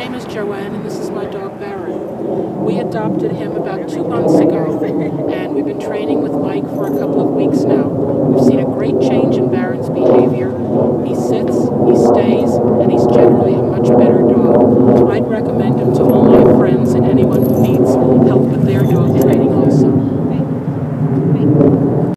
My name is Joanne, and this is my dog Baron. We adopted him about 2 months ago,